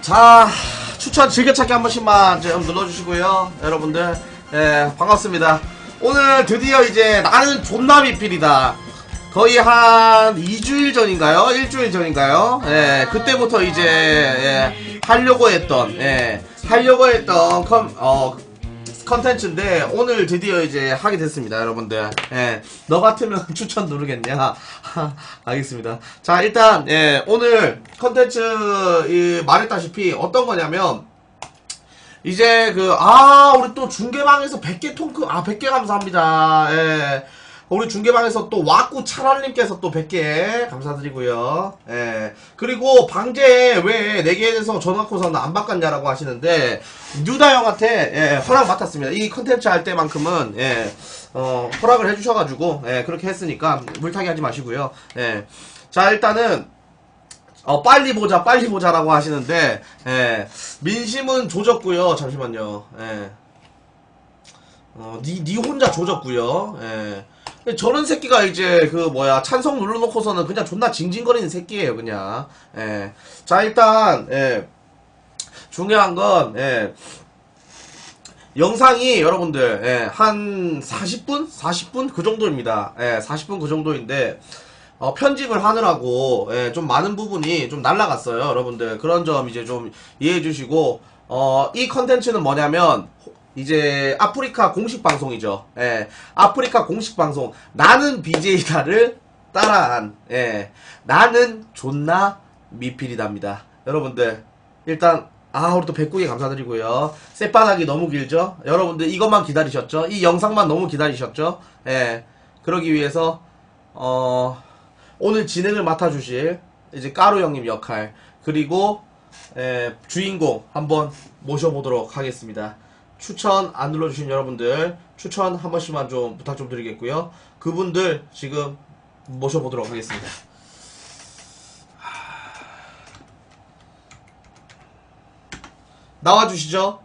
자, 추천 즐겨찾기 한 번씩만 좀 눌러주시고요. 여러분들, 예, 반갑습니다. 오늘 드디어 이제 나는 존나 미필이다. 거의 한 2주일 전인가요? 1주일 전인가요? 예, 그때부터 이제, 예, 하려고 했던 컨텐츠인데, 오늘 드디어 이제 하게 됐습니다, 여러분들. 예, 너 같으면 추천 누르겠냐? 알겠습니다. 자, 일단, 예, 오늘 컨텐츠, 말했다시피 어떤 거냐면, 이제 우리 또 중계방에서 100개 통크, 100개 감사합니다. 예. 우리 중계방에서 또 와꾸 차랄님께서 또 100개 감사드리고요. 예. 그리고 방제 왜 4개에 대해서 전화코서는 안 바꿨냐라고 하시는데, 뉴다 형한테, 예, 허락 맡았습니다. 이 컨텐츠 할 때만큼은, 예, 허락을 해주셔가지고, 예, 그렇게 했으니까 물타기 하지 마시고요. 예. 자, 일단은, 빨리 보자라고 하시는데, 예, 민심은 조졌고요. 잠시만요. 예. 니 혼자 조졌고요. 예. 저런 새끼가 이제 찬성 눌러놓고서는 그냥 존나 징징거리는 새끼예요, 그냥. 예. 자, 일단, 예. 중요한 건, 예. 영상이 여러분들, 예, 한 40분? 40분? 그 정도입니다. 예, 40분 그 정도인데, 편집을 하느라고, 예, 좀 많은 부분이 좀 날라갔어요, 여러분들. 그런 점 이제 좀 이해해 주시고, 이 컨텐츠는 뭐냐면, 이제 아프리카 공식 방송이죠. 예. 아프리카 공식 방송 나는 BJ다를 따라한, 예, 나는 존나 미필이답니다. 여러분들 일단 우리 또 109개 감사드리고요. 쌔바닥이 너무 길죠? 여러분들 이것만 기다리셨죠? 이 영상만 너무 기다리셨죠? 예. 그러기 위해서 오늘 진행을 맡아주실 이제 까루 형님 역할, 그리고 주인공 한번 모셔보도록 하겠습니다. 추천 안 눌러주신 여러분들 추천 한 번씩만 좀 부탁 좀 드리겠고요. 그분들 지금 모셔보도록 하겠습니다. 나와주시죠.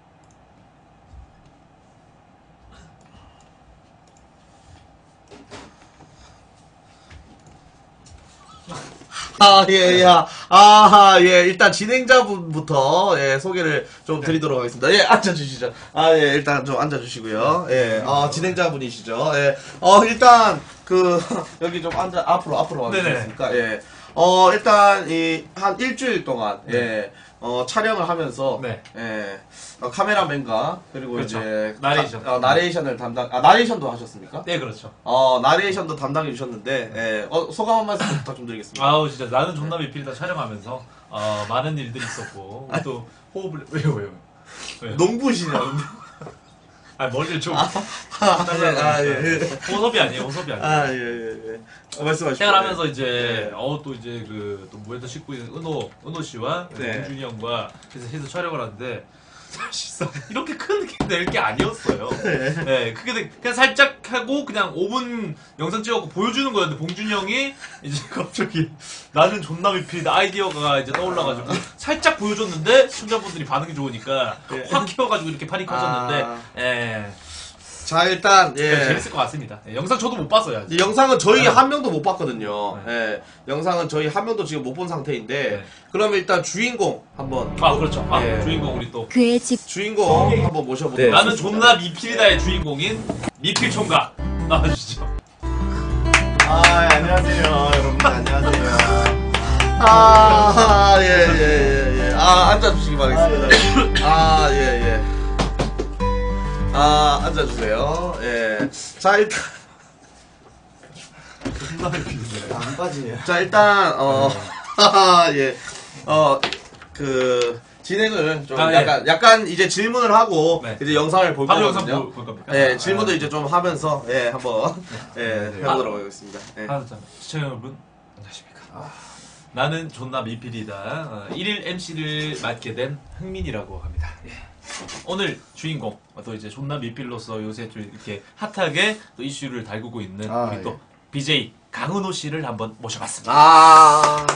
일단 진행자분부터, 예, 소개를 좀 드리도록 하겠습니다. 예, 앉아주시죠. 예, 일단 좀 앉아주시고요. 예, 진행자분이시죠. 예, 일단, 여기 좀 앞으로 와주시겠습니까? 예, 일단, 한 일주일 동안, 예, 촬영을 하면서, 네. 예, 카메라맨과, 그리고 그렇죠. 이제, 나레이션. 나레이션을 나레이션도 하셨습니까? 네, 그렇죠. 나레이션도 담당해 주셨는데, 예, 소감 한 말씀 부탁 좀 드리겠습니다. 아우, 진짜 나는 존나 미필이다 촬영하면서 많은 일들이 있었고, 또 호흡을 왜요? 농부시냐? 머리를 좀 예. 호섭이 아니에요, 호섭이 아니에요. 예. 말씀하시죠. 생활하면서 이제 또 이제 또 무에서 씻고 있는 은호 씨와 네. 봉준이 형과 해서 촬영을 하는데, 사실상 이렇게 큰 게 낼 게 아니었어요. 네, 그게 그냥 살짝 하고 그냥 5분 영상 찍어갖고 보여주는 거였는데, 봉준이 형이 이제 갑자기 나는 존나 미필이다 아이디어가 이제 떠올라가지고 살짝 보여줬는데 시청자분들이 반응이 좋으니까 확 키워가지고 이렇게 판이 커졌는데, 예. 자, 일단, 예. 재밌을 것 같습니다. 예, 영상 저도 못 봤어요, 아직. 이 영상은 저희 한 명도 못 봤거든요. 예. 영상은 저희 한 명도 지금 못 본 상태인데, 그럼 일단 주인공 한번. 그렇죠. 예. 주인공 우리 또 그의 집 주인공 한번 모셔보도록 나는 하겠습니다. 존나 미필이다의 주인공인 미필 총각 나와주시죠. 안녕하세요. 여러분들, 안녕하세요. 예. 앉아주시기 바라겠습니다. 예. 앉아주세요. 예. 자, 일단. 존나 미필이네. 안 빠지네요. 자, 일단, 예. 진행을 좀 약간 이제 질문을 하고, 네. 이제 영상을 볼 바로 영상 거거든요. 볼 겁니까? 예, 질문도 이제 좀 하면서, 예, 한번, 예, 해보도록 하겠습니다. 예. 시청자 여러분, 안녕하십니까. 나는 존나 미필이다. 1일 MC를 맡게 된 흥민이라고 합니다. 예. 오늘 주인공, 또 이제 존나 미필로서 요새 좀 이렇게 핫하게 또 이슈를 달구고 있는 우리 또 BJ 강은호 씨를 한번 모셔봤습니다.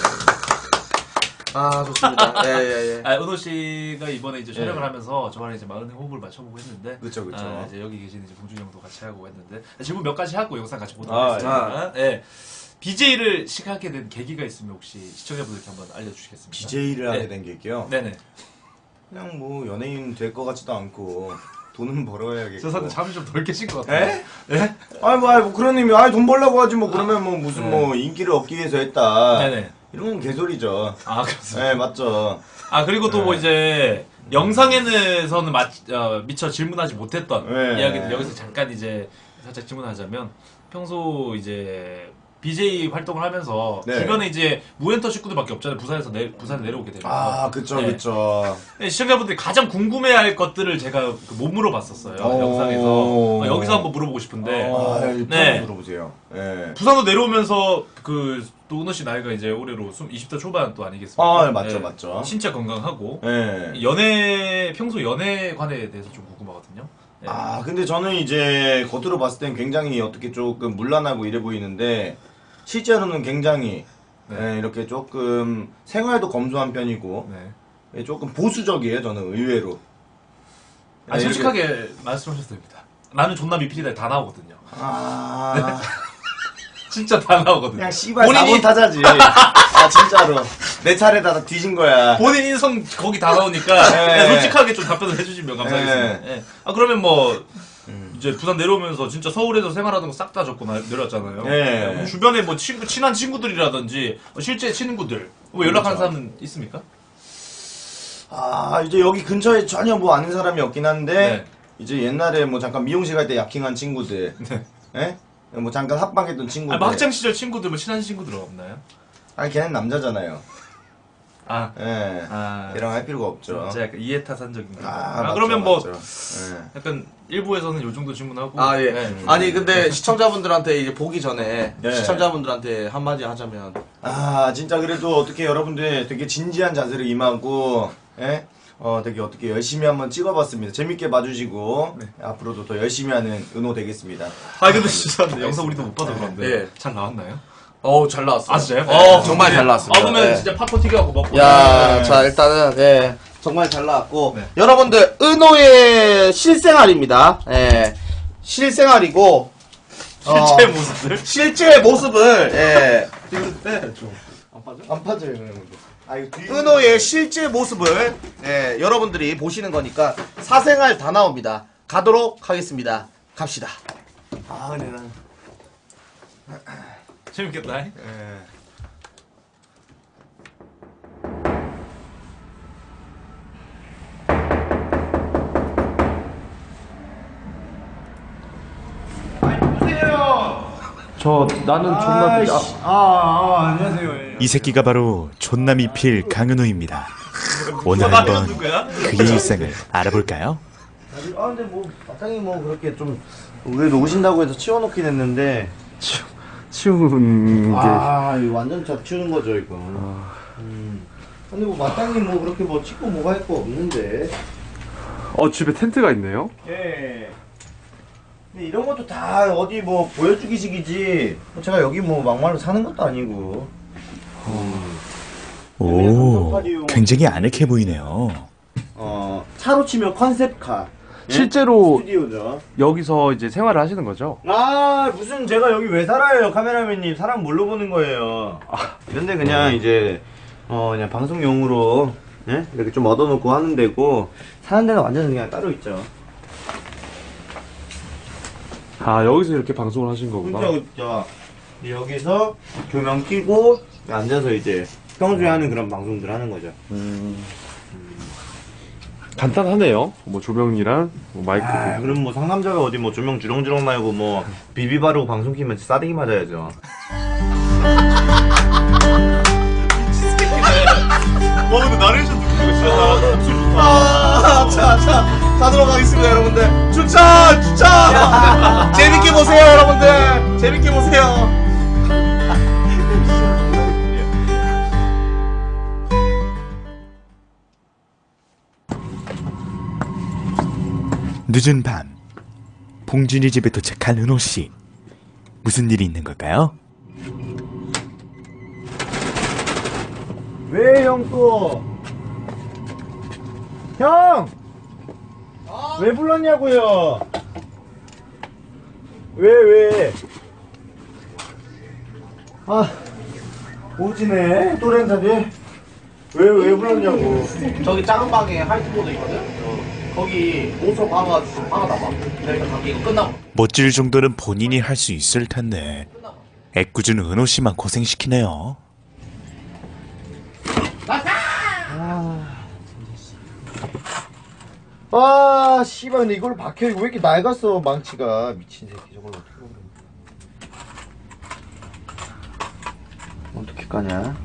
좋습니다. 예. 은호 씨가 이번에 이제 촬영을 하면서 저번에 이제 마흔의 호흡을 맞춰보고 했는데, 그쵸. 이제 여기 계신 이제 봉준이 형도 같이 하고 했는데, 질문 몇 가지 하고 영상 같이 보도록 하겠습니다. BJ를 시작하게 된 계기가 있으면 혹시 시청자분들께 한번 알려주시겠습니까? BJ를 하게 된 계기요? 네네. 그냥 뭐 연예인 될 것 같지도 않고 돈은 벌어야겠고. 죄송한데 잠이 좀 덜 깨신 것 같아요. 에? 네? 뭐 그런 의미. 돈 벌려고 하지 뭐 그러면 뭐 무슨 뭐 인기를 얻기 위해서 했다. 네네. 이런 건 개소리죠. 아 그렇습니다. 네 맞죠. 아 그리고 또 뭐 이제 영상에서는 미처 질문하지 못했던 네. 이야기들 여기서 잠깐 이제 살짝 질문하자면 평소 이제 BJ 활동을 하면서 네. 주변에 이제 무엔터 식구들밖에 없잖아요. 부산에 내려오게 되면. 아 그쵸 네. 그쵸. 시청자분들이 가장 궁금해할 것들을 제가 못 물어봤었어요. 오. 영상에서. 여기서 한번 물어보고 싶은데. 네. 물어보세요. 네. 부산으로 내려오면서 또 은호 씨 나이가 이제 올해로 20대 초반 또 아니겠습니까? 아 맞죠 맞죠. 진짜 건강하고. 네. 평소 연애관에 대해서 좀 궁금하거든요. 네. 아 근데 저는 이제 겉으로 봤을 땐 굉장히 어떻게 조금 문란하고 이래 보이는데 실제로는 굉장히 네. 이렇게 조금 생활도 검소한 편이고 네. 조금 보수적이에요 저는 의외로. 아, 솔직하게 말씀하셔도 됩니다. 나는 존나 미필이다 다 나오거든요. 아 진짜 다 나오거든요. 그냥 씨발 본인이- 사본 타자지. 아 진짜로 내 차례다 다 뒤진 거야. 본인 인성 거기 다 나오니까 네. 그냥 솔직하게 좀 답변을 해주시면 감사하겠습니다. 네. 네. 아 그러면 뭐 이제 부산 내려오면서 진짜 서울에서 생활하는 거 싹 다 접고 내려왔잖아요. 네. 뭐 주변에 뭐 친한 친구들이라든지 실제 친구들 뭐 연락하는 그렇죠. 사람은 있습니까? 아 이제 여기 근처에 전혀 뭐 아는 사람이 없긴 한데 네. 이제 옛날에 뭐 잠깐 미용실 갈 때 야킹한 친구들, 네. 예? 뭐 잠깐 합방했던 친구들. 아니, 뭐 학창 시절 친구들 뭐 친한 친구들 없나요? 아니 걔는 남자잖아요. 아, 예. 아, 걔랑 할 필요가 없죠. 진짜 약간 이해타산적인 거. 맞죠, 그러면 뭐 맞죠. 예. 약간 일부에서는 요 정도 질문하고. 아, 예. 네. 아니, 근데 시청자분들한테 이제 보기 전에 네. 시청자분들한테 한마디 하자면. 아 진짜 그래도 어떻게 여러분들 되게 진지한 자세로 임하고, 예? 되게 어떻게 열심히 한번 찍어봤습니다. 재밌게 봐주시고 앞으로도 더 열심히 하는 은호 되겠습니다. 아, 근데 죄송한데 영상 우리도 못 봐서 그런데. 예. 잘 나왔나요? 잘 나왔어요. 아, 진짜요? 정말 잘 나왔습니다. 아, 그러면 네. 진짜 팝콘 튀겨갖고 먹고. 야, 네. 자, 일단은, 예, 정말 잘 나왔고. 네. 여러분들, 은호의 실생활입니다. 예, 실생활이고. 실제 모습들? 실제 모습을, 예, 안 빠져요, 아, 이거 은호의 실제 모습을, 예, 여러분들이 보시는 거니까 사생활 다 나옵니다. 가도록 하겠습니다. 갑시다. 아 근데 난 재밌겠다. 예. 안녕하세요. 이 새끼가 바로 존나미필 강은호입니다. 오늘 나는 한번 누구야? 그의 일상을 알아볼까요? 아 근데 뭐 마땅히 뭐 그렇게 좀 그래도 오신다고 해서 치워놓긴 했는데 치우는 게 아 이거 완전 잡치우는 거죠 이거. 근데 뭐 마땅히 뭐 그렇게 뭐 찍고 뭐가 할 거 없는데. 집에 텐트가 있네요. 예. 근데 이런 것도 다 어디 뭐 보여주기식이지. 뭐 제가 여기 뭐 막말로 사는 것도 아니고. 오, 굉장히 아늑해 보이네요. 차로 치면 컨셉카. 예? 실제로 스튜디오죠. 여기서 이제 생활을 하시는 거죠? 아 무슨 제가 여기 왜 살아요 카메라맨님. 사람 뭘로 보는 거예요. 이런데 그냥 이제 그냥 방송용으로 예? 이렇게 좀 얻어놓고 하는 데고 사는 데는 완전 그냥 따로 있죠. 아, 여기서 이렇게 방송을 하신 거구나. 그렇죠. 여기서 조명 켜고 앉아서 이제 평소에 하는 그런 방송들 하는 거죠. 간단하네요. 뭐 조명이랑 뭐 마이크. 아, 그럼 뭐 상남자가 어디 뭐 조명 주렁주렁 말고 뭐 비비 바르고 방송 키면 싸대기 맞아야죠. 와, 근데 나레이션 듣고 있어. 목소리 좋다. 자, 가도록 하겠습니다, 여러분들. 추천! 재밌게 보세요, 여러분들. 재밌게 보세요. 늦은 밤, 봉준이 집에 도착한 은호 씨. 무슨 일이 있는 걸까요? 왜 형 또? 형! 왜 불렀냐고요? 왜? 아, 오지네. 또렌사지. 왜 불렀냐고. 저기 작은 방에 화이트보드 있거든? 거기 몬스터 박아놔봐. 내가 가게 이거 끝나고. 멋질 정도는 본인이 할 수 있을 텐데 애꿎은 은호 씨만 고생시키네요. 아, 씨발, 근데 이걸 박혀. 이거 왜 이렇게 낡았어, 망치가. 미친 새끼, 저걸 어떻게 보면. 어떻게 까냐?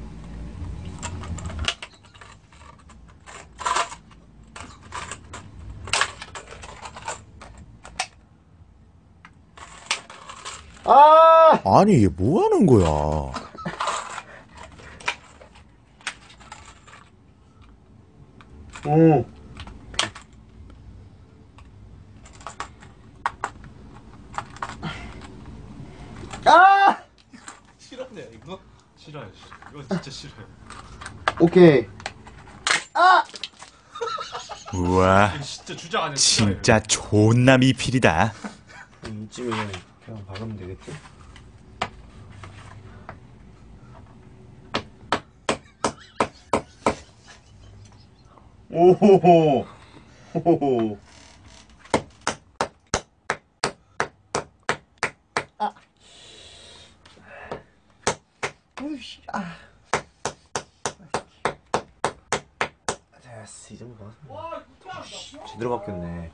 아! 아니 이게 뭐 하는 거야? 오. 아! 싫었네요, 이거? 싫어요. 이거 진짜 싫어요. 오케이. 아! 우와, 이거 진짜 주장 아니야. 진짜 존나 미필이다. 이쯤이면 그냥 박으면 되겠지? 오호호. 호호호. 아. 으이씨, 아. 됐어, 이 정도 봐. 제대로 바뀌었네.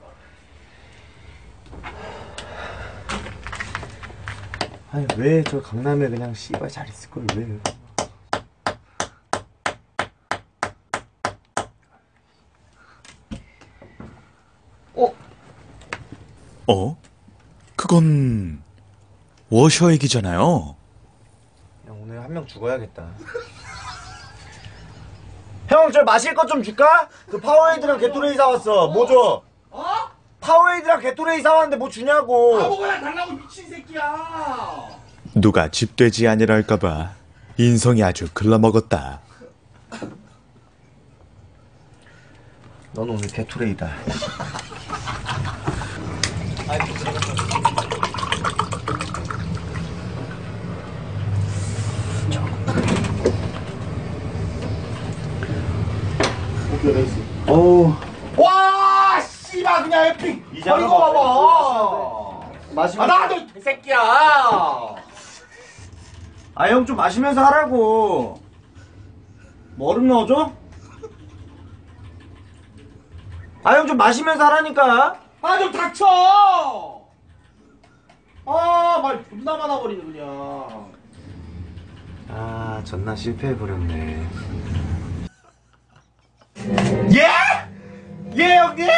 아니 왜 저 강남에 그냥 씨발 잘 있을 걸 왜? 어? 그건 워셔 얘기잖아요. 그냥 오늘 한 명 죽어야겠다. 형, 저 마실 것 좀 줄까? 그 파워에이드랑 게토레이 사왔어. 뭐 줘? 파워에이드랑 게토레이 사왔는데 뭐 주냐고. 아무거나 달라고 미친 새끼야. 누가 집돼지 아니랄까봐 인성이 아주 글러먹었다. 넌 오늘 게토레이다. 어우. 와, 씨발 그냥 에픽. 이제 하나 이거 먹어. 봐봐. 마시면. 아, 나도 이 새끼야. 아, 형 좀 마시면서 하라고. 뭐 얼음 넣어줘? 아, 형 좀 마시면서 하라니까. 아, 좀 닥쳐. 아, 말 존나 많아버리네 그냥. 아, 전나 실패해버렸네. 예? 예, 형님?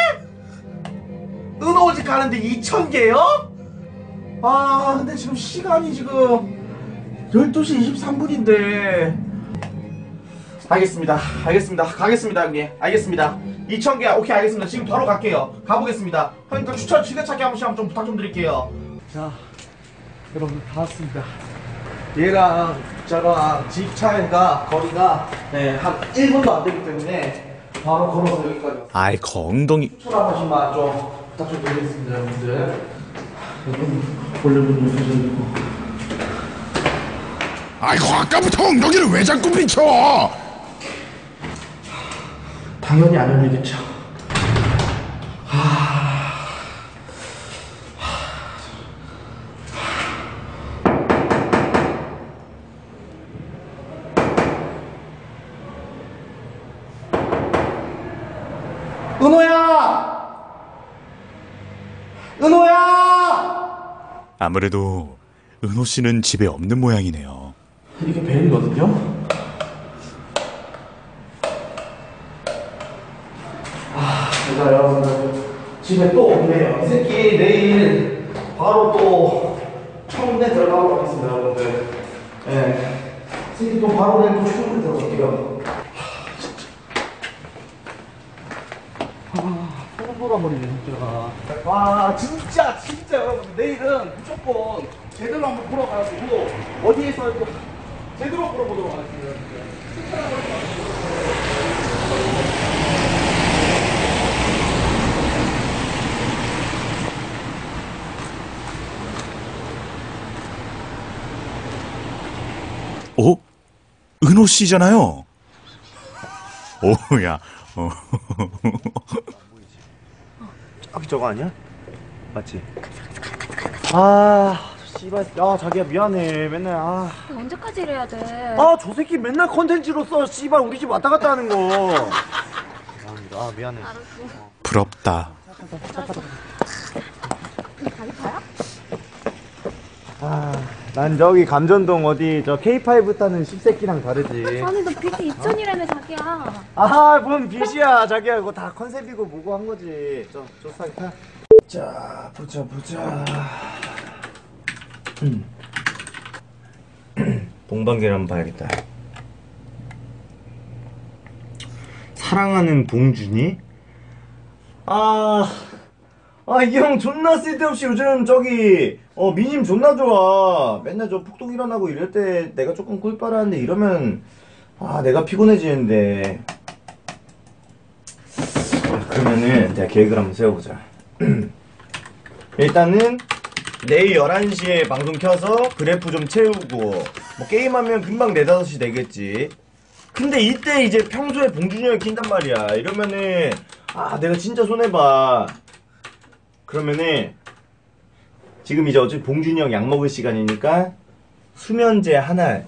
은호직 가는데 2,000개요? 아, 근데 지금 시간이 지금 12시 23분인데. 알겠습니다. 가겠습니다, 형님. 알겠습니다. 2,000개, 오케이, 알겠습니다. 지금 바로 갈게요. 가보겠습니다. 형님, 그 추천 즐겨찾기 한 번씩 좀 부탁 좀 드릴게요. 자, 여러분, 다 왔습니다. 얘랑 저랑 집 차이가 거리가 한 1분도 안 되기 때문에 바로 걸어서 여기까지 왔어요. 아이 엉덩이. 추천 한 번씩만 좀 부탁 좀 드리겠습니다, 여러분들. 여러분, 볼륨 좀 주시고. 아이고 아까부터 엉덩이를 왜 자꾸 비춰? 당연히 안 열리겠죠. 은호야! 아무래도 은호 씨는 집에 없는 모양이네요. 이게 벤이거든요? 제가 여러분들 집에 또 없네요. 이 새끼 내일 바로 또 청문회 들어가도록 하겠습니다, 여러분들. 예. 이 새끼 또 바로 내일 또 청문회 들어갈게요. 소름 돋아버리네, 진짜. 와, 진짜 여러분들. 내일은 무조건 제대로 한번 보러 가가지고 어디에서 또 제대로 보러보도록 하겠습니다. 어? 은호 씨잖아요. 오야. 저기 저거 아니야? 맞지? 아, 씨발. 야, 자기야 미안해. 맨날 언제까지 이래야 돼? 저 새끼 맨날 컨텐츠로 써. 씨발 우리 집 왔다 갔다 하는 거. 죄송합니다. 미안해. 부럽다. 난 저기 감전동 어디 저 K5 타는 씹새끼랑 다르지. 아니 너 뷰티 2000이라며 자기야. 뭔 빚이야, 자기야. 그거 다 컨셉이고 뭐고 한 거지. 저 싸게 타. 자, 보자. 봉방개를 한번 봐야겠다. 사랑하는 봉준이? 이 형 존나 쓸데없이 요즘 저기 미님 존나 좋아. 맨날 저 폭동 일어나고 이럴 때 내가 조금 꿀 빨았는데 이러면 내가 피곤해지는데. 그러면은 내가 계획을 한번 세워보자. 일단은 내일 11시에 방송 켜서 그래프 좀 채우고 뭐 게임하면 금방 4, 5시 되겠지. 근데 이때 이제 평소에 봉준이 형이 킨단 말이야. 이러면은 내가 진짜 손해봐. 그러면은 지금 이제 어차피 봉준이 형 약 먹을 시간이니까 수면제 하나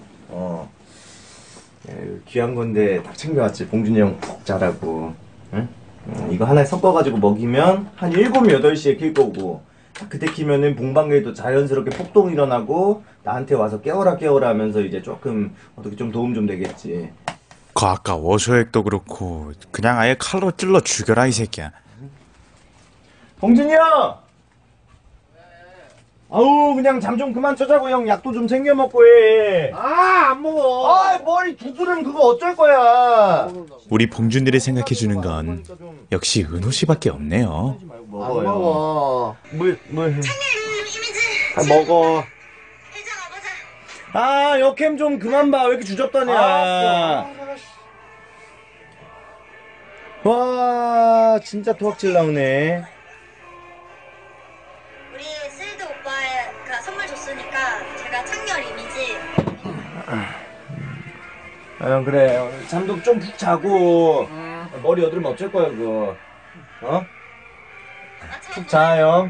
귀한 건데 딱 챙겨왔지. 봉준이 형 푹 자라고. 응? 이거 하나에 섞어가지고 먹이면 한 7, 8시에 킬 거고 딱 그때 키면은 봉방개도 자연스럽게 폭동 일어나고 나한테 와서 깨워라 하면서 이제 조금 어떻게 좀 도움 좀 되겠지. 그 아까 워셔액도 그렇고 그냥 아예 칼로 찔러 죽여라 이 새끼야. 봉준이 형! 그냥 잠 좀 그만 쳐자고. 형 약도 좀 챙겨 먹고 해. 안 먹어. 머리 두드리면 그거 어쩔 거야. 우리 봉준이를 생각해주는 건 역시 은호 씨밖에 없네요. 안 먹어. 물. 먹어. 역캠 좀 그만 봐. 왜 이렇게 주접다냐. 와, 진짜 토악질 나오네. 우리 스위드 오빠가 선물 줬으니까 제가 창렬 이미지. 형 그래. 잠도 좀 푹 자고. 머리 여드름 어쩔 거야 그거. 푹 자, 형.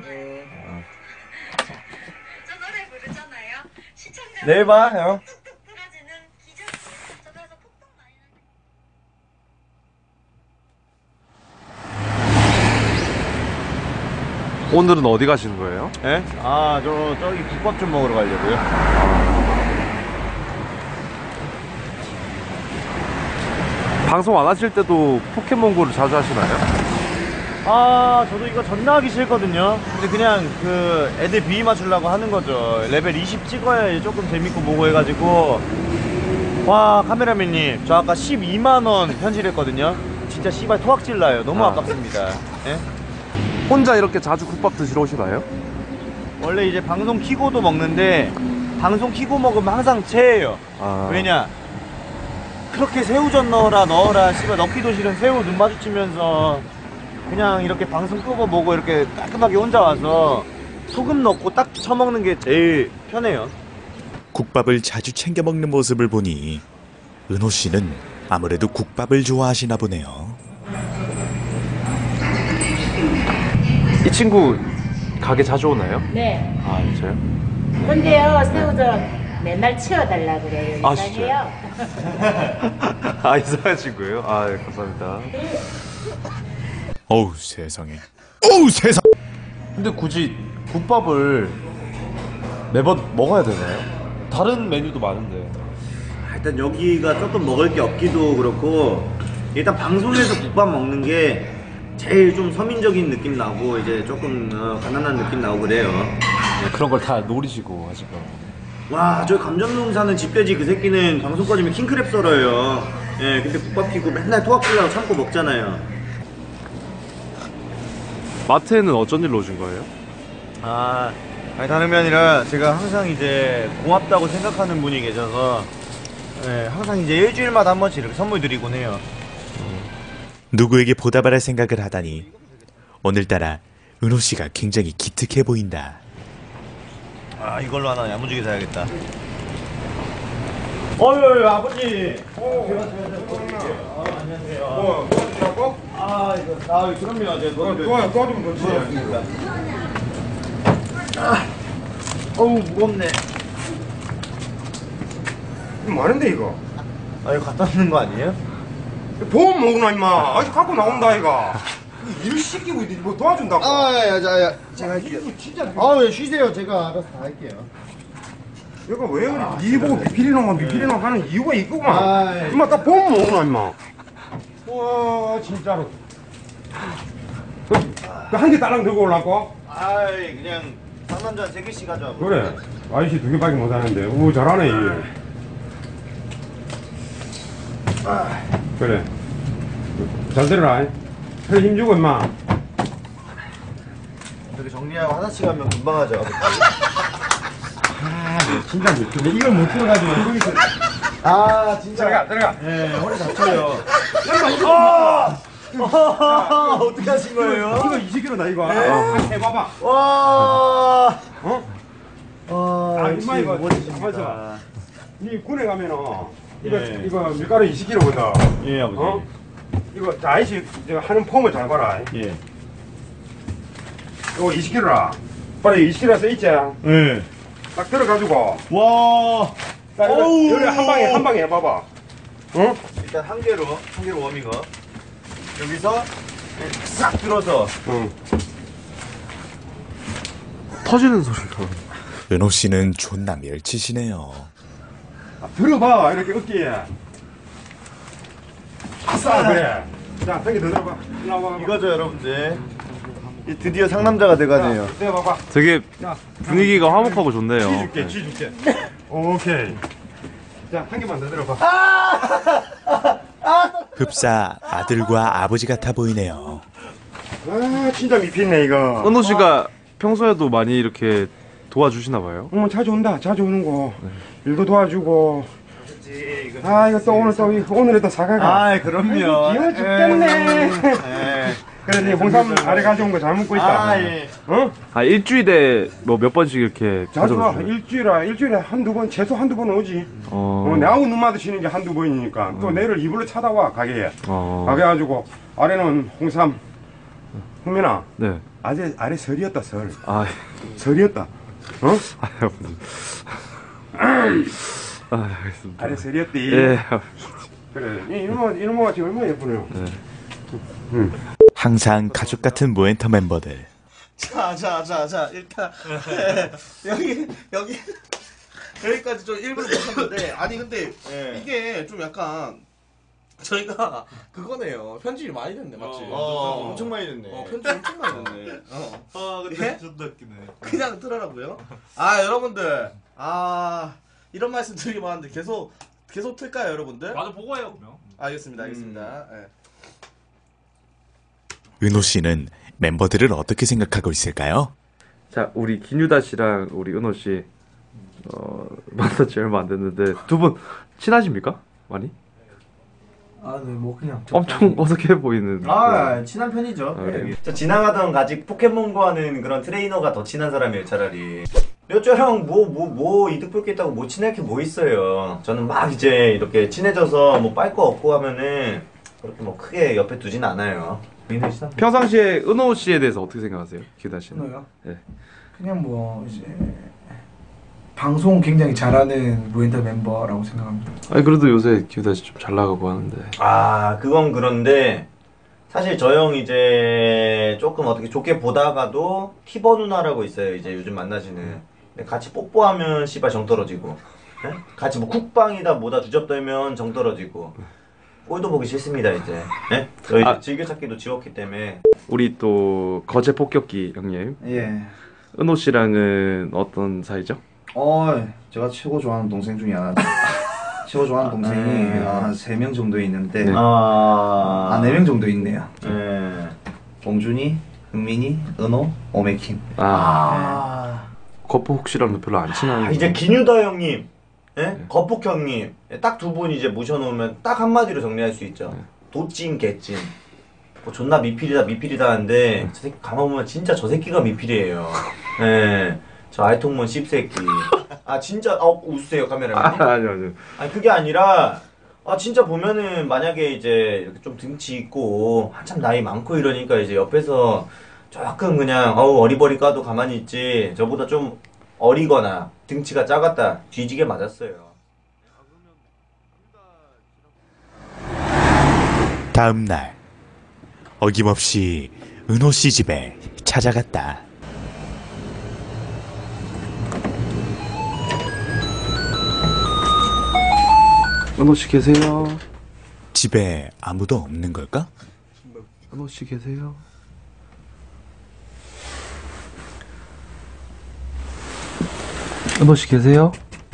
저 노래 부르잖아요. 시청자 내일 봐, 형. 뚝뚝 부러지는 기적. 저 그래서 폭동 많이 나요. 오늘은 어디 가시는 거예요? 예? 저기 국밥 좀 먹으러 가려고요. 방송 안 하실 때도 포켓몬고를 자주 하시나요? 저도 이거 존나 하기 싫거든요. 근데 그냥 애들 비위 맞추려고 하는 거죠. 레벨 20 찍어야 조금 재밌고 뭐고 해가지고. 와, 카메라맨님, 저 아까 12만원 현질했거든요. 진짜 씨발 토악질 나요. 너무 아깝습니다. 예? 혼자 이렇게 자주 국밥 드시러 오시나요? 원래 이제 방송 키고도 먹는데 방송 키고 먹으면 항상 체해요. 왜냐? 그렇게 새우젓 넣어라 씨발 넣기도 싫은 새우 눈 마주치면서 그냥 이렇게 방송 끄고 보고 이렇게 깔끔하게 혼자 와서 소금 넣고 딱 쳐먹는 게 제일 편해요. 국밥을 자주 챙겨 먹는 모습을 보니 은호 씨는 아무래도 국밥을 좋아하시나 보네요. 이 친구 가게 자주 오나요? 네. 진짜요? 근데요, 새우젓 맨날 치워달라 그래요. 진짜요? 이상한 친구예요? 네, 감사합니다. 어우 세상에. 근데 굳이 국밥을 매번 먹어야 되나요? 다른 메뉴도 많은데. 일단 여기가 조금 먹을 게 없기도 그렇고 일단 방송에서 국밥 먹는 게 제일 좀 서민적인 느낌 나고 이제 조금 가난한 느낌 나고 그래요. 그런 걸 다 노리시고 하실 거예요. 와, 저 감전동 사는 집돼지 그 새끼는 방송 꺼지면 킹크랩 썰어요. 예, 근데 국밥 피고 맨날 토악질라고 참고 먹잖아요. 마트에는 어쩐 일로 오신 거예요? 아니 다른 게 아니라 제가 항상 이제 고맙다고 생각하는 분이 계셔서 항상 이제 일주일마다 한 번씩 이렇게 선물 드리곤 해요. 누구에게 보답을 할 생각을 하다니 오늘따라 은호 씨가 굉장히 기특해 보인다. 이걸로 하나 야무지게 사야겠다. 어유 아버지. 뭐 도와주라고? 아 이거 그럼요. 제가 도와주면 좋지. 어우 무겁네. 많은데 이거. 아 이거 갖다 놓는 거 아니에요? 보험 먹나 임마. 아직 갖고 나온다 이가. 일 시키고 뭐 도와준다고. 제가 할게요. 이거 진짜. 예, 쉬세요. 제가 알아서 다 할게요. 이거 왜 그래? 니 보고 미필이놈 하는 이유가 있구만. 아이. 임마 딱 보험 먹나 임마. 와 진짜로. 한 개 딸랑 들고 올라고? 아이 그냥 상남자 3개씩 가져와. 그래. 아저씨 2개밖에 못 하는데. 오 잘하네. 그래. 잘 들어라. 그래 힘주고 임마. 이렇게 정리하고 하나씩 하면 금방 하죠. 진짜 근데 이걸 못 들어가지고 여기서 아 진짜. 들어가. 예, 허리 다쳐요. 어떻게 하신 거예요? 이거 20kg다 이거. 해봐봐. 와. 아 임마 이거 가만있어. 니 군에 가면은 이거 밀가루 20kg거든. 예 아버지. 이거 자 아이씨 하는 폼을 잘 봐라. 예. 이거 20kg라. 빨리 20kg 써있지? 예. 딱 들어가지고. 와. 자, 어우. 이거 한 방에 해봐봐. 어? 일단 한 개로 워밍업. 여기서 싹 들어서. 응. 터지는 소리가. 은호 씨는 존나 멸치시네요. 들어봐 이렇게 어깨에. 아싸 그래. 자, 한 개 더 들어봐. 일로 와봐. 이거죠 여러분들. 드디어 상남자가 돼가네요. 들어봐봐. 되게 자, 분위기가 화목하고 좋네요. 쥐줄게. 오케이. 자, 한 개만 더 들어봐. 흡사 아들과 아버지 같아 보이네요. 아, 진짜 미필네 이거. 은호 씨가 평소에도 많이 이렇게 도와주시나 봐요. 자주 온다. 자주 오는 거. 일도 도와주고. 아, 이거 또 오늘에 또 사과가. 아 그럼요. 귀여워 죽겠네. 그래, 니 홍삼 아래 가져온 거 잘 먹고 있다. 아 예. 어? 아 일주일에 뭐 몇 번씩 이렇게 자주 와. 가져오시나요? 일주일에 한두 번, 최소 한두 번 오지. 내하고 눈 마주치는 게 한두 번이니까. 또 내를 이불로 찾아와, 가게에. 가게 가지고, 아래는 홍삼. 흥민아, 네. 아래 설이었다, 설. 아, 설이었다. 어? 알겠습니다. 아래 설이었디. 예. 그래, 이놈아 지금 얼마나 예쁘네요. 항상 가족 같은 모엔터 멤버들. 자, 일단 여기까지 좀 일부러 보셨는데 아니 근데 이게 좀 약간 저희가 그거네요. 편집이 많이 됐네, 맞지? 엄청 많이 됐네. 편집 엄청 많이 됐네. 근데 예? 존나 웃기네. 그냥 틀어라고요? 여러분들 이런 말씀 드리기만 하는데 계속 틀까요, 여러분들? 맞아 보고 해요 그러면. 알겠습니다. 예. 은호 씨는 멤버들을 어떻게 생각하고 있을까요? 자, 우리 김유다 씨랑 우리 은호 씨 만난 지 얼마 안 됐는데 두 분 친하십니까? 많이? 네, 뭐 그냥 엄청 어색해 보이는. 친한 편이죠. 그래요? 저 지나가던 아직 포켓몬고 하는 그런 트레이너가 더 친한 사람이에요, 차라리. 여쭈 형, 뭐 이득 볼 게 있다고 뭐 친할 게 뭐 있어요. 저는 막 이제 이렇게 친해져서 뭐 빨 거 없고 하면은 그렇게 뭐 크게 옆에 두진 않아요. 평상시에 은호 씨에 대해서 어떻게 생각하세요? 기다 씨는? 은호요? 네. 그냥 뭐 이제 방송 굉장히 잘하는 모엔터 멤버라고 생각합니다. 아니 그래도 요새 기다 씨 좀 잘 나가고 하는데. 그건 그런데 사실 저 형 이제 조금 어떻게 좋게 보다가도 티버 누나라고 있어요. 이제 요즘 만나시는. 근데 같이 뽀뽀하면 씨발 정 떨어지고, 네? 같이 뭐 쿡방이다 뭐다 주접떨면 정 떨어지고. 꼴도 보기 싫습니다 이제. 네? 저희 즐겨찾기도 지웠기 때문에. 우리 또 거제 폭격기 형님. 예. 은호 씨랑은 어떤 사이죠? 제가 최고 좋아하는 동생 중에 하나. 최고 좋아하는 동생이 한 3명 정도 있는데, 네. 4명 정도 있네요. 네. 봉준이, 은민이, 은호, 오메킴. 거폭 씨랑도 별로 안 친한. 이제 기뉴다 형님, 거북 형님, 딱 두 분 이제 모셔놓으면 딱 한마디로 정리할 수 있죠. 도찐, 개찐. 뭐 존나 미필이다 하는데 저 새끼 가만 보면 진짜 저 새끼가 미필이에요. 저 알통문 씹새끼. 진짜 웃으세요 카메라맨. 아니요. 아니 그게 아니라 진짜 보면은 만약에 이제 이렇게 좀 등치 있고 한참 나이 많고 이러니까 이제 옆에서 조금 그냥 어리버리 까도 가만히 있지 저보다 좀 어리거나 등치가 작았다 뒤지게 맞았어요. 다음 날 어김없이 은호 씨 집에 찾아갔다. 은호 씨 계세요? 집에 아무도 없는 걸까? 은호 씨 계세요? 은호 씨 계세요?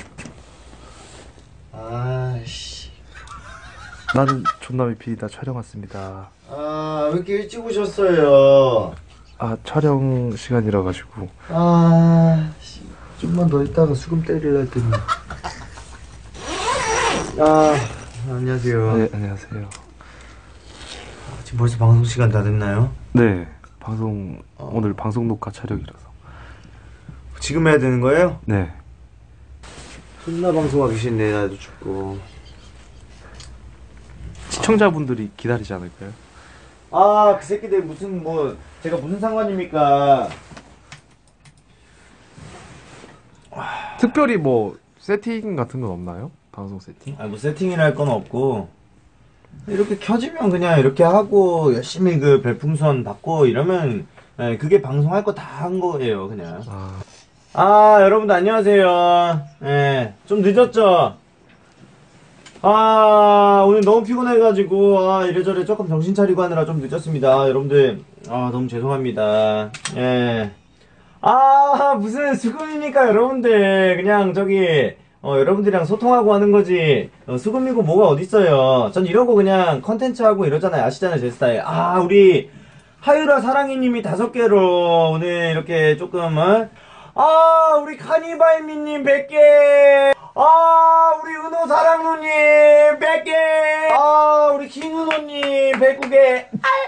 아씨. 나는 존남이 PD다. 촬영 왔습니다. 왜 이렇게 일찍 오셨어요? 촬영 시간이라 가지고. 좀만 더 있다가 수금 때리려 했더니. 안녕하세요. 네, 안녕하세요. 지금 벌써 방송 시간 다 됐나요? 네, 방송 오늘 방송 녹화 촬영이라서. 지금 해야 되는 거예요? 네. 존나 방송하기 싫네. 나도 춥고. 시청자분들이 기다리지 않을까요? 그 새끼들 무슨 제가 무슨 상관입니까? 특별히 세팅 같은 건 없나요? 방송 세팅? 세팅이라 할 건 없고 이렇게 켜지면 그냥 이렇게 하고 열심히 그 별풍선 받고 이러면 그게 방송할 거 다 한 거예요 그냥. 여러분들 안녕하세요. 좀 늦었죠? 오늘 너무 피곤해가지고 이래저래 조금 정신 차리고 하느라 좀 늦었습니다. 여러분들 너무 죄송합니다. 무슨 수금입니까 여러분들. 그냥 여러분들이랑 소통하고 하는 거지 수금이고 뭐가 어딨어요. 전 이러고 그냥 컨텐츠 하고 이러잖아요. 아시잖아요 제 스타일. 우리 하유라 사랑이님이 5개로 오늘 이렇게 조금 우리 카니발미님 100개. 우리 은호 사랑누님 100개. 우리 킹은호님 109개.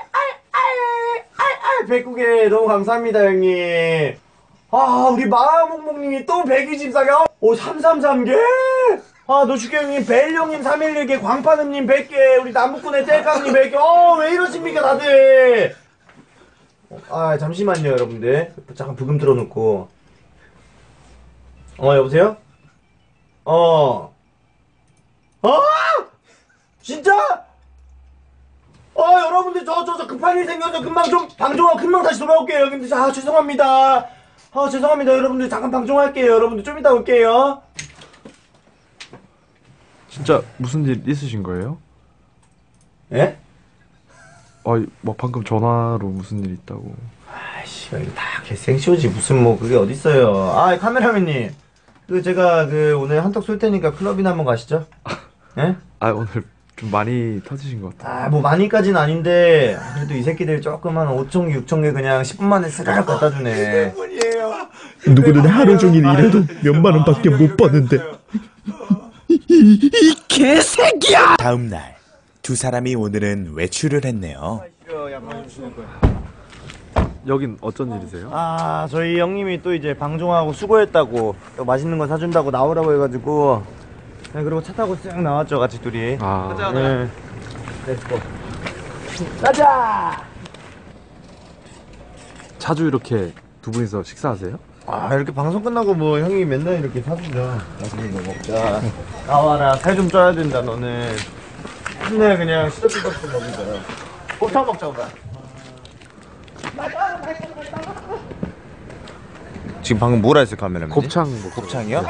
109개 너무 감사합니다 형님. 우리 마하몽몽님이 또 124개. 333개. 노슈케 형님, 벨 형님 311개, 광파는님 100개, 우리 남북군의 젤깡님 100개. 왜 이러십니까 다들. 잠시만요 여러분들. 잠깐 부금 틀어놓고. 여보세요? 진짜? 여러분들 저 급한 일 생겨서 금방 좀 방송하고 금방 다시 돌아올게요 형님들. 죄송합니다. 죄송합니다 여러분들. 잠깐 방송할게요 여러분들. 좀 이따 올게요. 진짜 무슨 일 있으신 거예요? 예? 방금 전화로 무슨 일 있다고. 이거 다 개생쇼지 무슨 그게 어딨어요. 카메라맨님 제가 오늘 한턱 쏠 테니까 클럽이나 한번 가시죠. 예? 오늘 좀 많이 터지신 것 같아요. 많이까진 아닌데 그래도 이 새끼들 조금 한 5,000개 6,000개 그냥 10분 만에 스르륵 갖다 주네. 누구는 하루 종일 일해도 몇만 원밖에 못 버는데 이 개새끼야! 다음 날 두 사람이 오늘은 외출을 했네요. 여긴 어쩐 일이세요? 저희 형님이 또 이제 방송하고 수고했다고 또 맛있는 거 사준다고 나오라고 해가지고 그리고 차 타고 쓱 나왔죠 같이 둘이. 가자. 네. 렛츠고. 가자. 자주 이렇게 두 분이서 식사하세요? 이렇게 방송 끝나고 형이 맨날 이렇게 사주죠. 맛있는 거 먹자. 나와라. 살 좀 쪄야 된다 너는. 맨날 그냥 시더시더시 먹이자. 곱창 먹자 오빠. 지금 방금 뭐라 했어요 카메라맨? 곱창 곱창이요?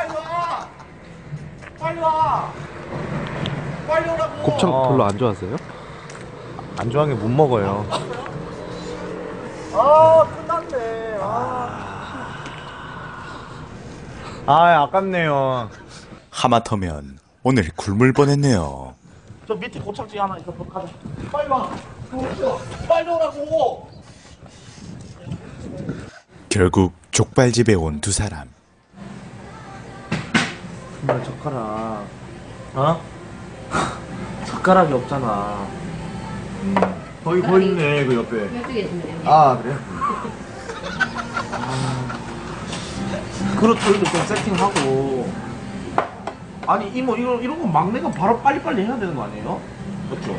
빨리 와. 빨리 오라고. 곱창 별로 안 좋아하세요? 안 좋아하는 게 못 먹어요. 끝났네. 아깝네요. 하마터면 오늘 굶을 뻔했네요. 저 밑에 고창찌개 하나 있어. 가자. 빨리 와. 빨리 오라고. 결국 족발집에 온 두 사람. 정말 젓가락. 젓가락이 없잖아. 거기 있네 그 옆에. 이쪽에 있네요. 그래요? 그렇죠. 이거 좀 세팅하고. 아니 이모 이런 거 막내가 바로 빨리빨리 해야 되는 거 아니에요? 그렇죠.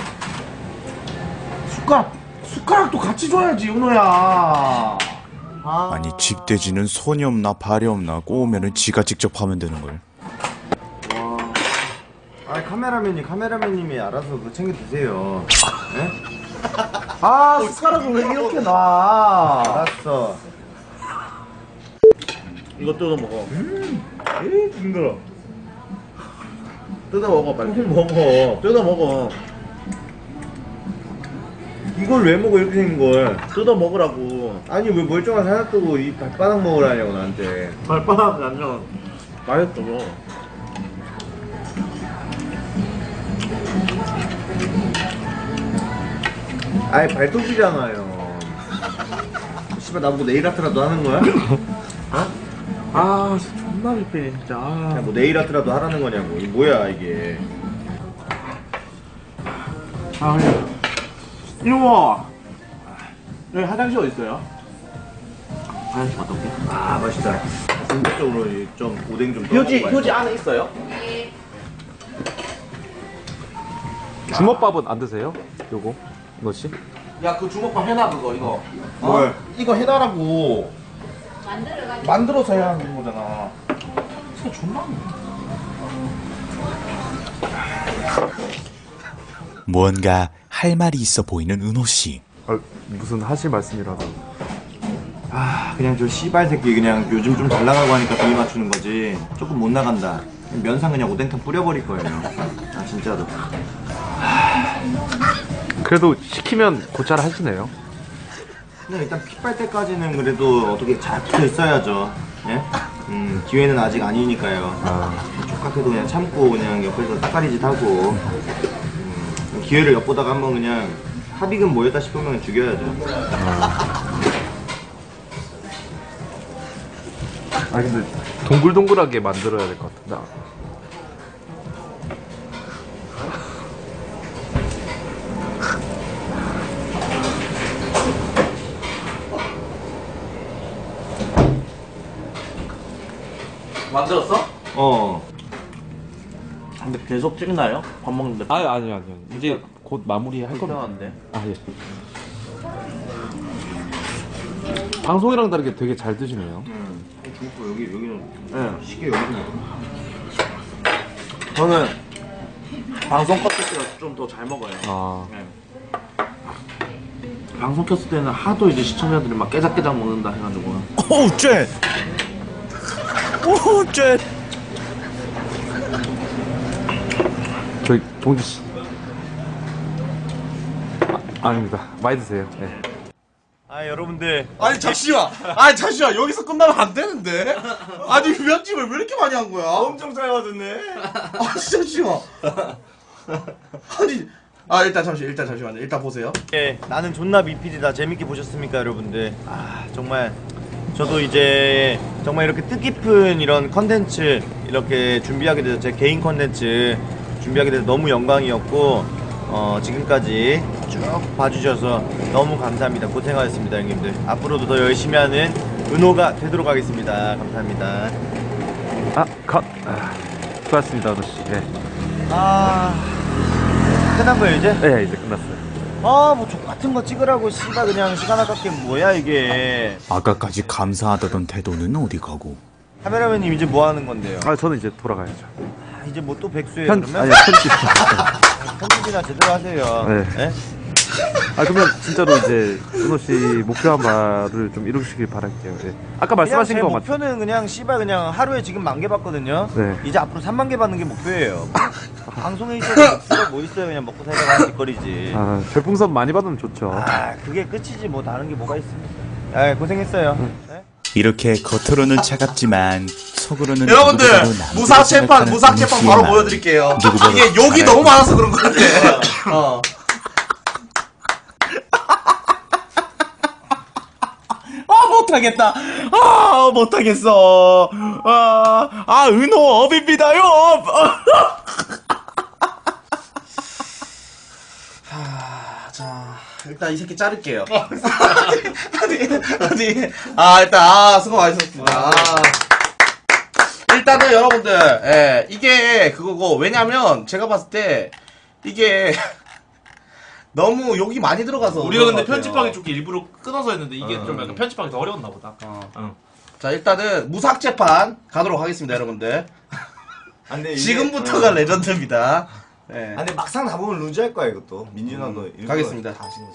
숟가락도 같이 줘야지 은호야. 아니 집돼지는 손이 없나 발이 없나 꼬우면은 지가 직접 하면 되는 걸. 아 카메라맨님이 알아서 그거 챙겨 드세요. 네? 아 숟가락을 왜 이렇게 놔? 알았어. 이거 뜯어 먹어. 힘들어. 뜯어 먹어 빨리. 먹어. 뜯어 먹어. 이걸 왜 먹어 이렇게 생긴 걸? 뜯어 먹으라고. 아니 왜 멀쩡한 사람 뜨고 이 발바닥 먹으라냐고 나한테. 발바닥 완전 맛있어. 아니 발톱이잖아요. 씨발 나보고 네일 아트라도 하는 거야? 어? 아 존나 불편해 진짜. 야, 뭐 네일 아트라도 하라는 거냐고. 이게 뭐야 이게. 아 그래. 이모 여기 화장실 어디 있어요? 화장실 갔다 올게. 아 맛있다. 본격적으로 좀 오뎅 좀 넣어. 휴지 안에 있어요? 주먹밥은 안 드세요? 요거 이것이? 야 그 주먹밥 해놔 그거 이거. 뭘? 이거 해놔라고. 만들어서 해야 하는 거잖아. 진짜 존나. 뭔가 할 말이 있어 보이는 은호 씨. 아, 무슨 하실 말씀이라도. 아 그냥 저 씨발 새끼 그냥 요즘 좀 잘 나가고 하니까 비위 맞추는 거지. 조금 못 나간다. 면상 그냥 오뎅탕 뿌려버릴 거예요. 아 진짜로. 그래도 시키면 곧잘 하시네요. 그냥 일단 피 빨 때까지는 그래도 어떻게 잘 붙어 있어야죠. 예? 기회는 아직 아니니까요. 족같아도 그냥 참고 그냥 옆에서 따까리짓 하고 기회를 엿보다가 한번 그냥 합의금 모였다 싶으면 죽여야죠. 아 근데 동글동글하게 만들어야 될 것 같은데. 만들었어? 어. 근데 계속 찍나요? 밥 먹는데. 아니요. 이제 곧 마무리 할 겁니다. 불편한데. 아 예. 방송이랑 다르게 되게 잘 드시네요. 중국 여기는 네. 쉽게 여기는. 저는 방송 켰을 때가 좀 더 잘 먹어요. 아. 네. 방송 켰을 때는 하도 이제 시청자들이 막 깨작깨작 먹는다 해가지고. 오 쟤. 오 쟤. 저희 동지 씨. 아닙니다. 많이 드세요. 네. 아 여러분들. 아니 잠시만 여기서 끝나면 안 되는데. 아니 면집을 왜 이렇게 많이 한 거야? 엄청 잘 받았네. 아 진짜 싫어. 아니 일단 잠시만요. 일단 보세요. 예, 나는 존나 미필이다. 재밌게 보셨습니까 여러분들? 아 정말 저도 이제 정말 이렇게 뜻깊은 이런 컨텐츠 이렇게 준비하게 돼서 제 개인 컨텐츠 준비하게 돼서 너무 영광이었고 지금까지 쭉 봐주셔서 너무 감사합니다. 고생하셨습니다 형님들. 앞으로도 더 열심히 하는 은호가 되도록 하겠습니다. 감사합니다. 컷. 수고하셨습니다, 은호 씨. 네. 끝난 거예요 이제? 네, 이제 끝났어요. 뭐 족같은 거 찍으라고 씨발 그냥 시간 아깝게 뭐야 이게. 아까까지 감사하다던 태도는 어디 가고. 카메라맨님 이제 뭐 하는 건데요? 저는 이제 돌아가야죠. 이제 뭐 또 백수예요 그러면? 아니 편집. 편집이나 제대로 하세요. 네. 네? 그러면 진짜로 이제 은호 씨 목표한 바를 좀 이루시길 바랄게요. 예. 아까 말씀하신 거 제 맞죠? 목표는 그냥 씨발 그냥 하루에 지금 10,000개 받거든요. 네. 이제 앞으로 30,000개 받는 게 목표예요. 방송에 있어서 목표가 뭐 있어요. 그냥 먹고 살다가 하는 짓거리지. 별풍선 많이 받으면 좋죠. 그게 끝이지 뭐 다른 게 뭐가 있습니까. 고생했어요. 네? 이렇게 겉으로는 차갑지만 속으로는 여러분들 누구보다도 남들을 무삭제판 생각하는 무삭제판 은호 바로 씨의 보여드릴게요. 누구보다도 이게 욕이 잘할 너무 많아서 그런 건데. 못하겠다. 못하겠어. 은호 업입니다요. 자, 일단 이 새끼 자를게요. 일단 수고 많으셨습니다. 일단은 여러분들, 예, 이게 그거고, 왜냐면, 제가 봤을 때, 이게, 너무 욕이 많이 들어가서. 우리가 근데 편집하기 좋게 일부러 끊어서 했는데, 이게 좀 약간 편집하기 더 어려웠나 보다. 자, 일단은, 무삭제판 가도록 하겠습니다, 여러분들. 지금부터가 레전드입니다. 예. 근데 막상 다 보면 루즈할 거야, 이것도. 민준아도. 가겠습니다. 다 하신 거지.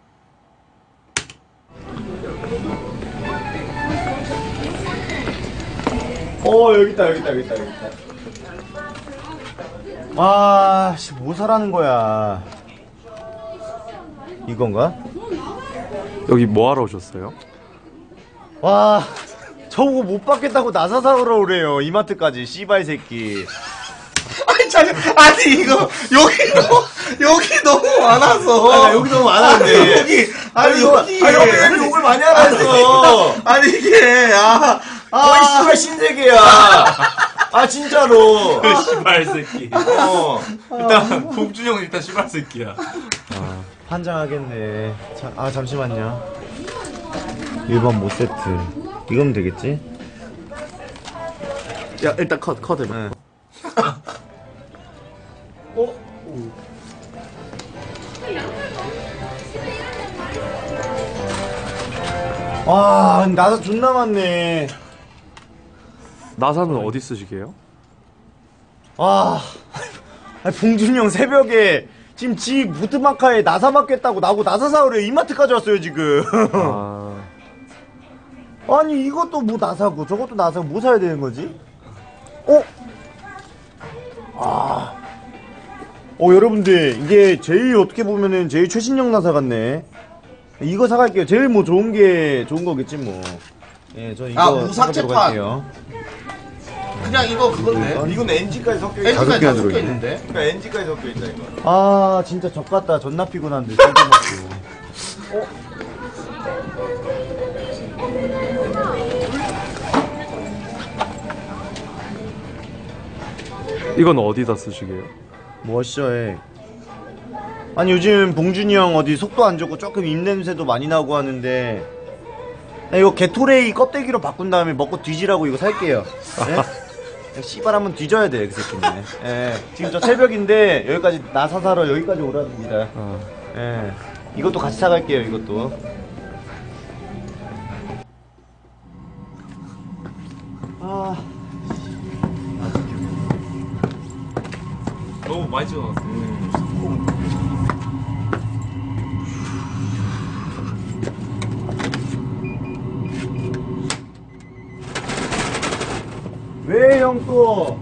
여기 있다. 와, 씨, 뭐 사라는 거야. 이건가? 여기 뭐 하러 오셨어요? 와, 저거 못 받겠다고 나사 사오러 오래요. 이마트까지, 씨발 새끼. 아니, 이거, 여기 너무 많아서. 여기 너무 많았는데. 여기, 여기 욕을 많이 하라 했어. 아니, 이게, 거의 씨발 신세계야. 진짜로. 씨발 새끼. 일단 봉준형은 일단 씨발 새끼야. 환장하겠네. 잠시만요. 1번 못 세트. 이거면 되겠지? 야, 일단 컷 해봐. 네. 와, 나사 존나 많네. 나사는 어디 쓰시게요? 봉준이 형 새벽에 지금 지 무트마카에 나사 맞겠다고 나고 나사 사오려 이마트까지 왔어요 지금. 아니 이것도 뭐 나사고 저것도 나사고 뭐 사야 되는 거지? 여러분들 이게 제일 어떻게 보면은 제일 최신형 나사 같네. 이거 사갈게요. 제일 뭐 좋은 거겠지 뭐. 예, 저 이거 무삭제판. 사도록 할게요. 그냥 이거 그건데. 이건 NG까지 섞여 있다. NG까지 다 섞여 있는데. 그러니까 NG까지 섞여 있다 이거. 진짜 젖같다. 존나 피곤한데 소주 먹고. 이건 어디다 쓰시게요? 멋져해. 아니 요즘 봉준이 형 어디 속도 안 좋고 조금 입냄새도 많이 나고 하는데 이거 게토레이 껍데기로 바꾼 다음에 먹고 뒤지라고 이거 살게요. 네? 씨발 한번 뒤져야 돼 그 새끼는. 예. 지금 저 새벽인데 여기까지 나사 사러 여기까지 오랍니다. 예. 이것도 같이 사갈게요 이것도. 너무 많이 찍어놨어. 왜 형 또?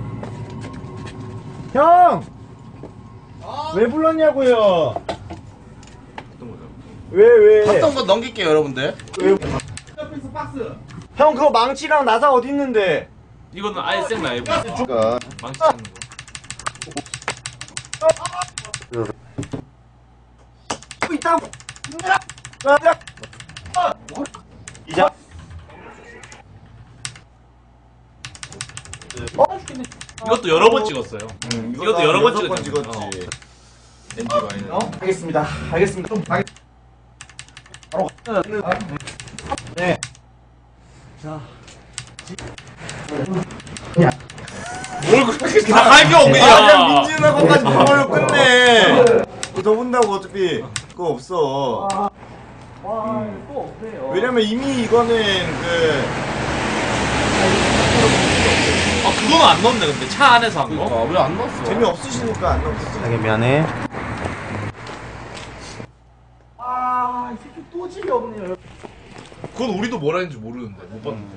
형! 왜 불렀냐고요? 왜? 샀던 거 넘길게요, 여러분들. 형 그거 망치랑 나사 어디 있는데? 이거는 아예 생 라이브. 망치 찾는 거. 있다고. 이제 이것도 여러 번 찍었어요. 이것도 여러 번 찍었지. 알겠습니다. 좀 바로 네. 자. 뭘 그렇게 다 갈겨 그냥. 민지나 거까지 바로 끝내. 더 본다고 어차피 그거 없어. 또 없네요. 왜냐면 이미 이거는 그건 안 넣었네 근데 차 안에서 한 거. 왜 안 넣었어? 재미없으시니까 안 넣었어. 자기 미안해. 이 새끼 또 재미없네요. 그건 우리도 뭐라 했는지 모르는데 못 봤는데.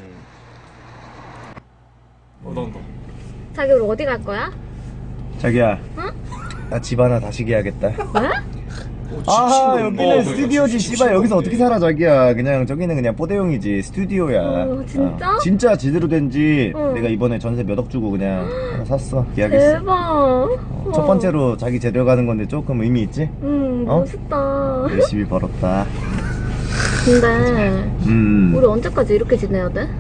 나온다. 자기 우리 어디 갈 거야? 자기야. 응? 나 집 하나 다시 계야겠다. 왜? 여기는 스튜디오지 씨발 여기서 어떻게 살아 자기야. 그냥 저기는 그냥 뽀대용이지 스튜디오야. 진짜? 진짜 제대로 된지 응. 내가 이번에 전세 몇 억 주고 그냥 하나 샀어. 계약했어. 대박. 첫 번째로 자기 제대로 가는 건데 조금 의미 있지? 멋있다. 열심히 벌었다. 근데 우리 언제까지 이렇게 지내야 돼?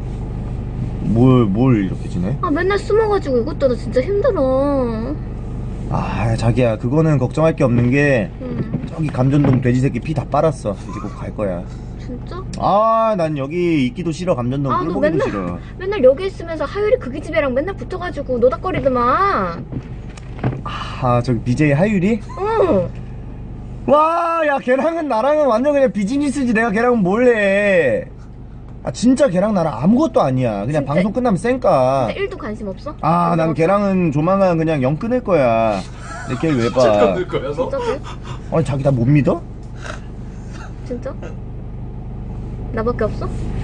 뭘 이렇게 지내? 맨날 숨어가지고 이것도 나 진짜 힘들어. 자기야 그거는 걱정할 게 없는 게 저기 감전동 돼지 새끼 피 다 빨았어. 이제 곧 갈 거야. 진짜? 아, 난 여기 있기도 싫어. 감전동 아, 너 꿀보기도 맨날 싫어. 맨날 여기 있으면서 하율이 그기 집애랑 맨날 붙어가지고 노닥거리더만. 아, 저기 BJ 하율이? 응. 와, 야, 걔랑은 나랑은 완전 그냥 비즈니스지. 내가 걔랑은 뭘 해. 아, 진짜 걔랑 나랑 아무것도 아니야. 그냥 진짜? 방송 끝나면 쌩까. 진짜 1도 관심 없어? 아, 난 걔랑은 조만간 그냥 영 끊을 거야. 내 걔를 왜 봐. 끊을 거야 너? 진짜 돼? 아니, 자기 나 못 믿어? 진짜? 나밖에 없어?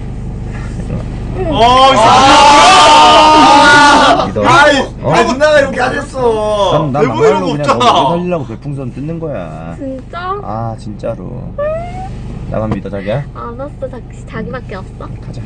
아이, 누나가 이렇게 안 했어. 난 왜 이런 거 그냥 없잖아. 너 살리려고 별풍선 뜯는 거야. 진짜? 아, 진짜로. 나만 믿어, 자기야? 알았어. 자기밖에 없어. 가자.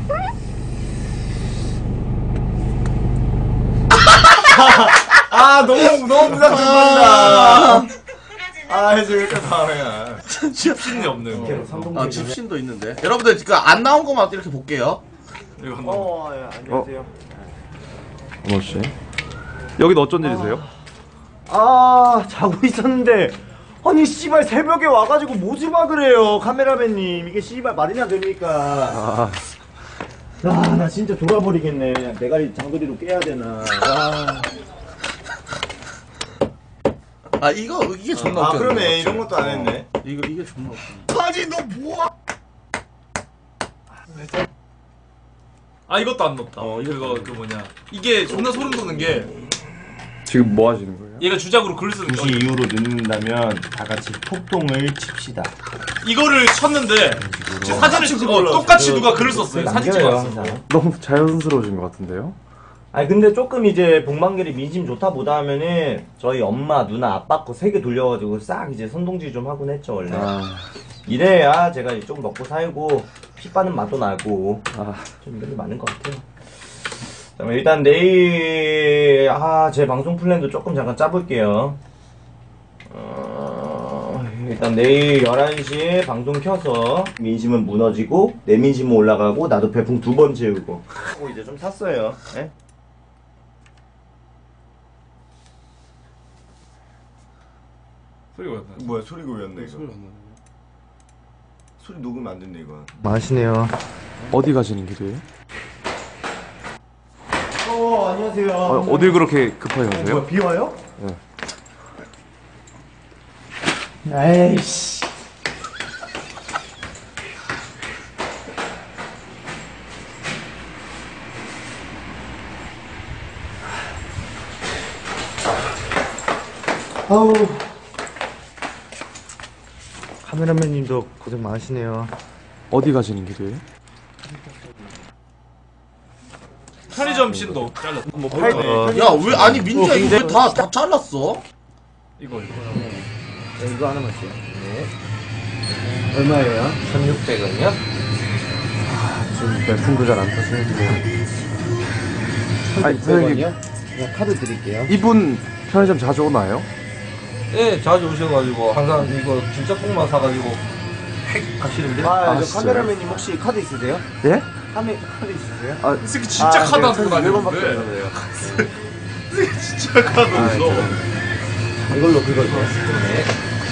아, 너무 부담된다. 아, 해줘, 일단 다음에야. 집신이 없네요. 아, 집신도 있는데. 여러분들, 그니까 안 나온 것만 이렇게 볼게요. 이거 한 예, 안녕하세요. 은호 씨. 여기는 어쩐 일이세요? 아, 자고 있었는데. 아니, 씨발, 새벽에 와가지고 모집학을 해요, 카메라맨님. 이게 씨발, 말이나 됩니까? 나 진짜 돌아버리겠네. 그냥 대가리 장거리로 깨야 되나. 이게 존나 웃겨. 그러네. 이런 것도 안 했네. 이게 존나 웃겨. 바지, 너 뭐야? 아 이것도 안 넣었다. 이거 그 뭐냐. 이게 존나 소름 돋는 게 지금 뭐 하시는 거예요? 얘가 주작으로 글을 쓰는 2시 이후로 늦는다면 다 같이 폭동을 칩시다. 이거를 쳤는데 사진을 찍고 똑같이 누가 글을 썼어요. 사진 찍어놨어. 너무 자연스러우신 것 같은데요? 아니 근데 조금 이제 복만길이 민심 좋다 보다 하면은 저희 엄마, 누나, 아빠 거 3개 돌려가지고 싹 이제 선동질 좀 하곤 했죠 원래. 이래야 제가 이제 좀 먹고 살고 피 빠는 맛도 나고 좀 이런 게 많은 것 같아요. 그럼 일단 내일 제 방송 플랜도 조금 잠깐 짜볼게요. 일단 내일 11시에 방송 켜서 민심은 무너지고 내 민심은 올라가고 나도 배풍 2번 채우고 하고 이제 좀 샀어요. 네? 소리가 왜 나? 뭐야 소리가 왜 안 나 이거? 소리 안 나네. 소리 녹음 안 됐네 이거. 마시네요. 어디 가시는 길이에요? 안녕하세요. 어딜 그렇게 급하게 가세요? 뭐야 비 와요? 네. 에이씨. 아우. 카메라맨님도 고생 많으시네요. 어디 가시는 길이에요? 편의점 신도 잘랐어. 뭐 팔네. 야, 왜, 아니, 민지야, 이거 왜 다 잘랐어? 이거. 이거 하나만 줘요. 네. 얼마예요? 1,600원이요? 지금 매품도 잘 안 타시는데. 아니, 1,600원이요? 그냥 카드 드릴게요. 이분 편의점 자주 오나요? 예, 자주 오셔가지고 항상 이거 진짜 뽕만 사가지고 팩 가시는데. 저 진짜요? 카메라맨님 혹시 카드 있으세요? 예? 카드 있으세요? 이 새끼 진짜 카드 안 쓰고 다니는데. 이 새끼 진짜 카드 없어. 이걸로 긁어주세요. 네.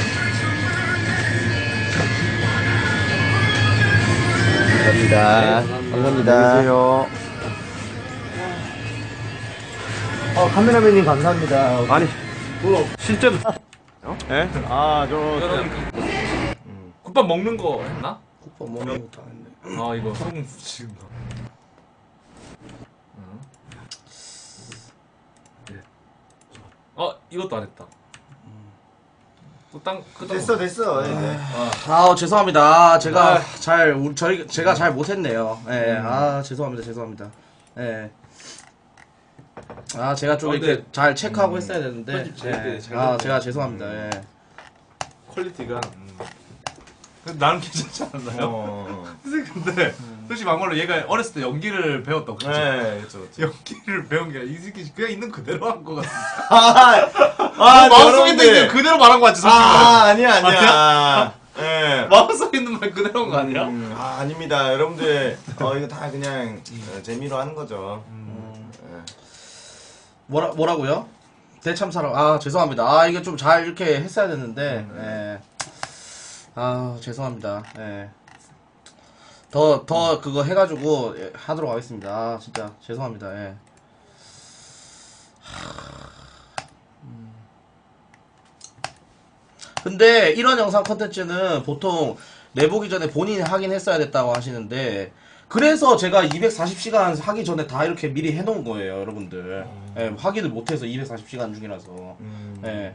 감사합니다. 감사합니다. 안녕히 계세요. 카메라맨님 감사합니다. 아니, 실제로. 예? 국밥 먹는 거 했나? 국밥 먹는 것도 안 했네. 아 이거 소금 지금. 이것도 안 했다. 됐어. 죄송합니다. 제가 제가 잘 못했네요. 예, 죄송합니다. 예. 제가 좀 이렇게 잘 체크하고 했어야 되는데. 예. 제가 죄송합니다. 예. 퀄리티가. 나는 괜찮지 않았나요? 근데 솔직히 막말로 얘가 어렸을 때 연기를 배웠다고 그쵸? 네, 그쵸. 연기를 배운 게 이 새끼 그냥 있는 그대로 한 거 같아. 마음속에 있는 게 그대로 말한 거 같지 솔직히. 아니야. 예. 마음속에 있는 말 그대로 한 거 아니야? 아닙니다. 여러분들, 이거 다 그냥 재미로 하는 거죠. 뭐라고요? 대참사랑. 죄송합니다. 이게 좀 잘 이렇게 했어야 됐는데. 예. 죄송합니다. 예. 더 그거 해가지고 예, 하도록 하겠습니다. 아, 진짜 죄송합니다. 예. 근데 이런 영상 컨텐츠는 보통 내보기 전에 본인이 하긴 했어야 됐다고 하시는데 그래서 제가 240시간 하기 전에 다 이렇게 미리 해놓은 거예요, 여러분들. 예, 확인을 못해서 240시간 중이라서. 예.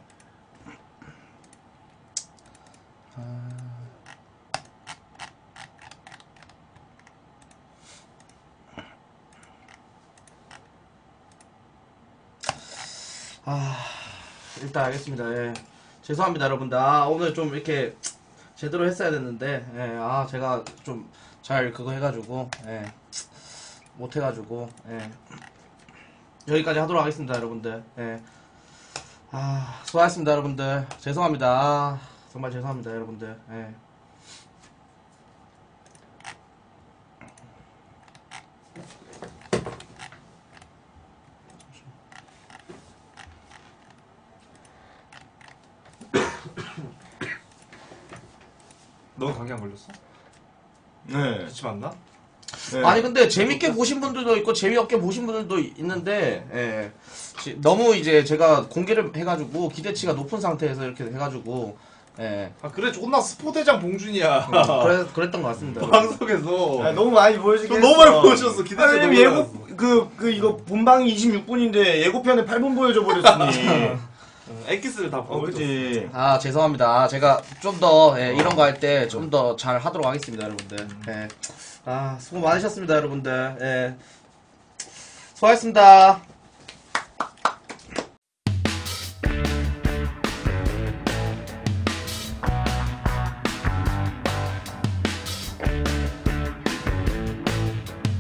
일단 알겠습니다. 예. 죄송합니다, 여러분들. 오늘 좀 이렇게 제대로 했어야 됐는데, 예. 제가 좀 잘 그거 해가지고, 예. 못해가지고, 예. 여기까지 하도록 하겠습니다, 여러분들. 예. 수고하셨습니다, 여러분들. 죄송합니다. 정말 죄송합니다, 여러분들. 예. 넌 감기 안 걸렸어? 네. 기침 안 나? 네. 아니 근데 재밌게 보신 분들도 있고 재미없게 보신 분들도 있는데 예. 너무 이제 제가 공개를 해가지고 기대치가 높은 상태에서 이렇게 해가지고 예. 그래 존나 스포대장 봉준이야. 그랬던 것 같습니다. 방송에서 너무 많이 보여주긴 너무 많이 보여줬어. 기대치 아니, 예고 이거 본방이 26분인데 예고편에 8분 보여줘 버렸으니. 엑기스를 다 보여줬어. 그치. 죄송합니다. 제가 좀 더 이런 거 할 때 좀 더 잘 하도록 하겠습니다, 여러분들. 예. 수고 많으셨습니다, 여러분들. 예. 수고하셨습니다.